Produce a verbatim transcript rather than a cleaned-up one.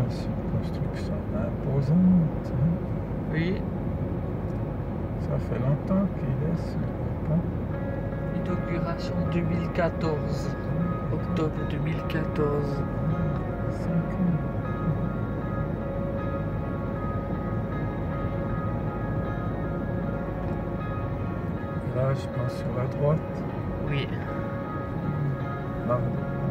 c'est une construction imposante. Oui. Ça fait longtemps qu'il est sur le pont. Inauguration deux mille quatorze. Octobre deux mille quatorze. cinq ans. Là, je pense sur la droite. Oui. Pardon.